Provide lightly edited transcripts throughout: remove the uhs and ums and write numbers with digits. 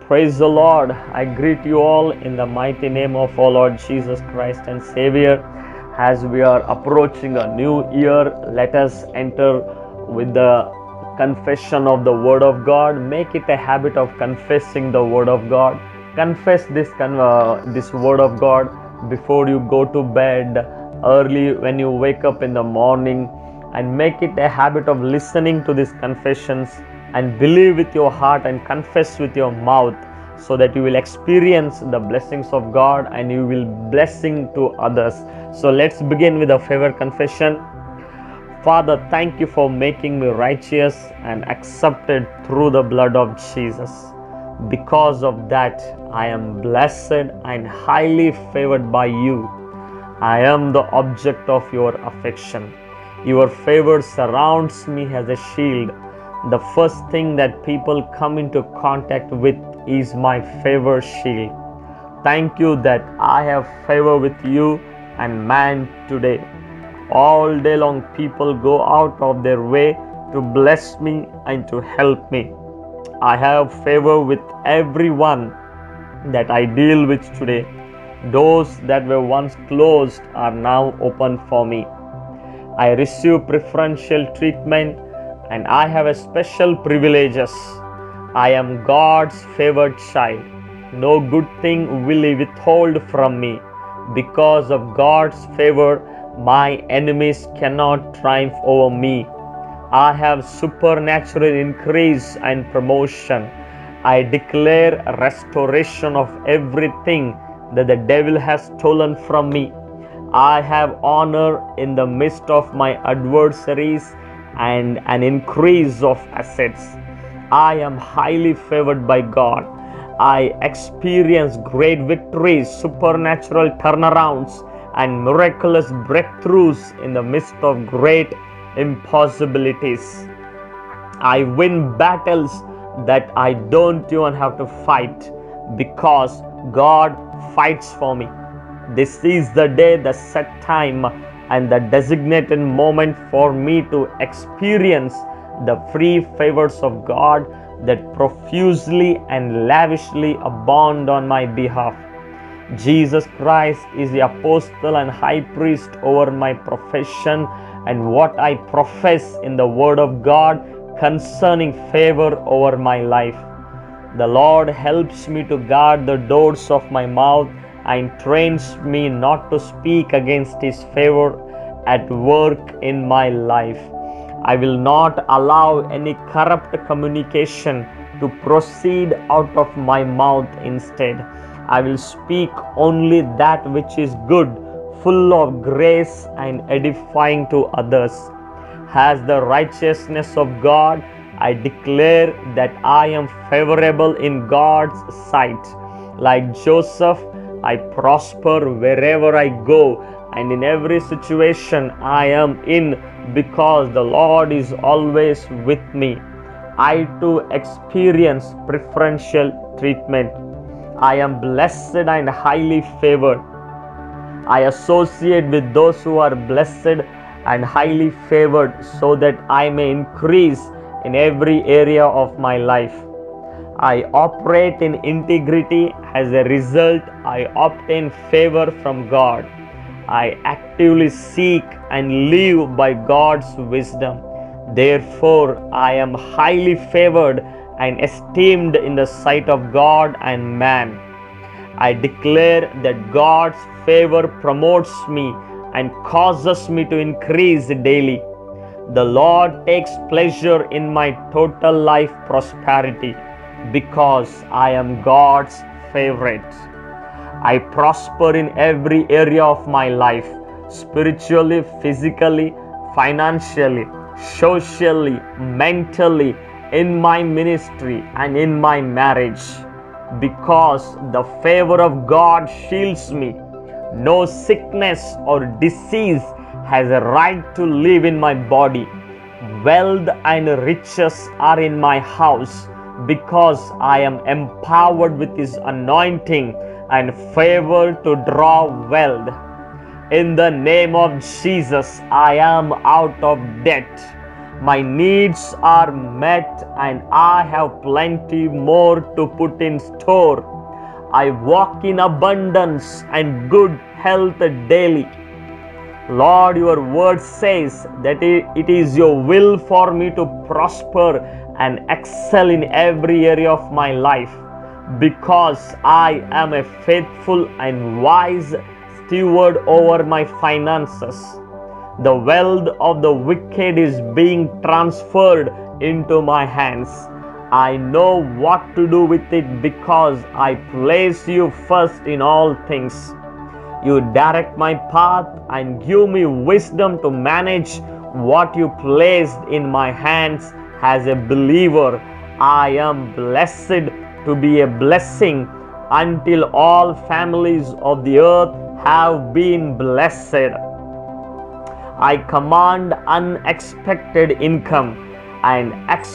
Praise the Lord. I greet you all in the mighty name of our Lord Jesus Christ and Savior. As we are approaching a new year, let us enter with the confession of the Word of God. Make it a habit of confessing the Word of God. Confess this Word of God before you go to bed, early when you wake up in the morning, and make it a habit of listening to these confessions and believe with your heart and confess with your mouth, so that you will experience the blessings of God and you will blessing to others. So let's begin with a favorite confession. Father, thank you for making me righteous and accepted through the blood of Jesus. Because of that, I am blessed and highly favored by you. I am the object of your affection. Your favor surrounds me as a shield. The first thing that people come into contact with is my favor shield. Thank you that I have favor with you and man today. All day long, people go out of their way to bless me and to help me. I have favor with everyone that I deal with today. Doors that were once closed are now open for me. I receive preferential treatment and I have a special privileges. I am God's favored child. No good thing will He withhold from me. Because of God's favor, my enemies cannot triumph over me. I have supernatural increase and promotion. I declare restoration of everything that the devil has stolen from me. I have honor in the midst of my adversaries and an increase of assets. I am highly favored by God. I experience great victories, supernatural turnarounds, and miraculous breakthroughs in the midst of great impossibilities. I win battles that I don't even have to fight because God fights for me. This is the day, the set time, and the designated moment for me to experience the free favors of God that profusely and lavishly abound on my behalf. Jesus Christ is the apostle and high priest over my profession and what I profess in the Word of God concerning favor over my life. The Lord helps me to guard the doors of my mouth and trains me not to speak against His favor at work in my life. I will not allow any corrupt communication to proceed out of my mouth. Instead, I will speak only that which is good, full of grace and edifying to others. As the righteousness of God, I declare that I am favorable in God's sight. Like Joseph, I prosper wherever I go, and in every situation I am in, because the Lord is always with me. I too experience preferential treatment. I am blessed and highly favored. I associate with those who are blessed and highly favored so that I may increase in every area of my life. I operate in integrity. As a result, I obtain favor from God. I actively seek and live by God's wisdom. Therefore, I am highly favored and esteemed in the sight of God and man. I declare that God's favor promotes me and causes me to increase daily. The Lord takes pleasure in my total life prosperity because I am God's favorite. I prosper in every area of my life, spiritually, physically, financially, socially, mentally, in my ministry and in my marriage, because the favor of God shields me. No sickness or disease has a right to live in my body. Wealth and riches are in my house because I am empowered with His anointing and favor to draw wealth. In the name of Jesus, I am out of debt. My needs are met and I have plenty more to put in store. I walk in abundance and good health daily. Lord, your word says that it is your will for me to prosper and excel in every area of my life, because I am a faithful and wise steward over my finances. The wealth of the wicked is being transferred into my hands. I know what to do with it because I place you first in all things. You direct my path and give me wisdom to manage what you placed in my hands. As a believer, I am blessed to be a blessing until all families of the earth have been blessed. I command unexpected income and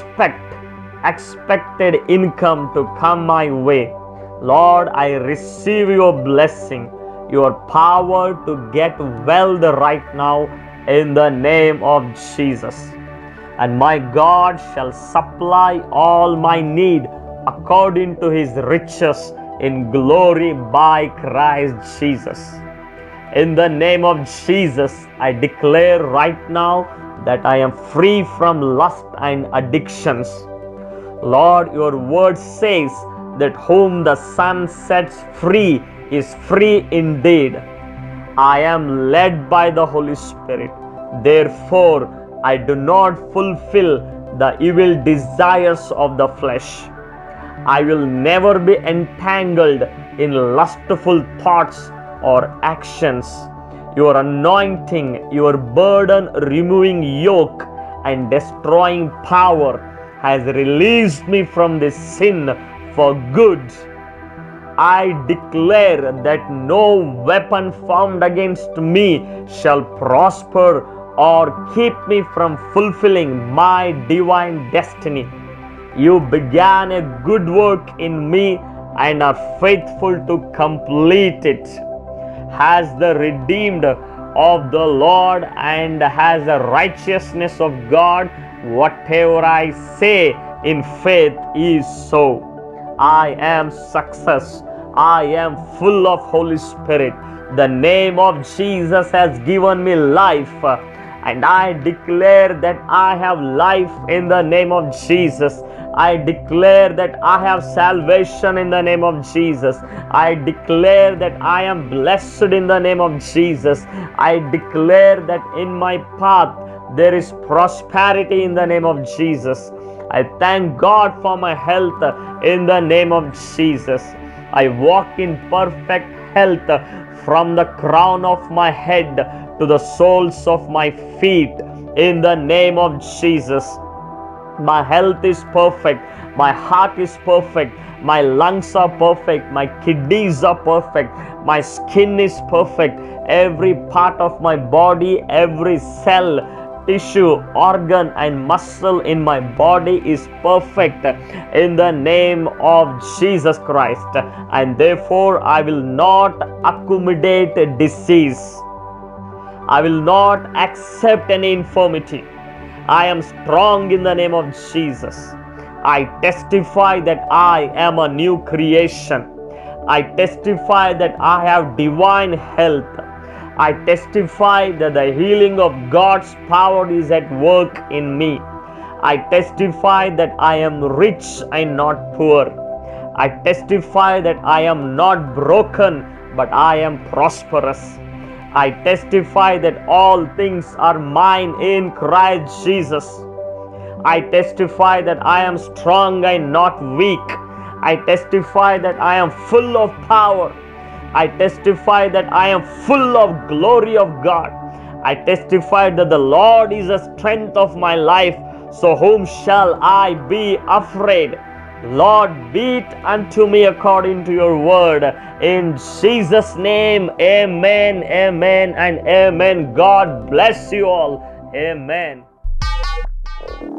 expected income to come my way. Lord, I receive your blessing, your power to get wealth right now in the name of Jesus. And my God shall supply all my need according to his riches in glory by Christ Jesus. In the name of Jesus, I declare right now that I am free from lust and addictions. Lord, your word says that whom the Son sets free is free indeed. I am led by the Holy Spirit. Therefore, I do not fulfill the evil desires of the flesh. I will never be entangled in lustful thoughts or actions. Your anointing, your burden removing yoke and destroying power has released me from this sin for good. I declare that no weapon formed against me shall prosper or keep me from fulfilling my divine destiny. You began a good work in me and are faithful to complete it. As the redeemed of the Lord and as the righteousness of God, whatever I say in faith is so. I am success. I am full of Holy Spirit. The name of Jesus has given me life, and I declare that I have life in the name of Jesus. I declare that I have salvation in the name of Jesus. I declare that I am blessed in the name of Jesus. I declare that in my path there is prosperity in the name of Jesus. I thank God for my health in the name of Jesus. I walk in perfect health from the crown of my head to the soles of my feet in the name of Jesus. My health is perfect. My heart is perfect. My lungs are perfect. My kidneys are perfect. My skin is perfect. Every part of my body, every cell, tissue, organ and muscle in my body is perfect in the name of Jesus Christ. And therefore I will not accommodate disease. I will not accept any infirmity. I am strong in the name of Jesus. I testify that I am a new creation. I testify that I have divine health. I testify that the healing of God's power is at work in me. I testify that I am rich and not poor. I testify that I am not broken, but I am prosperous. I testify that all things are mine in Christ Jesus. I testify that I am strong and not weak. I testify that I am full of power. I testify that I am full of glory of God. I testify that the Lord is the strength of my life. So whom shall I be afraid? Lord, be it unto me according to your word. In Jesus' name, amen, amen, and amen. God bless you all. Amen.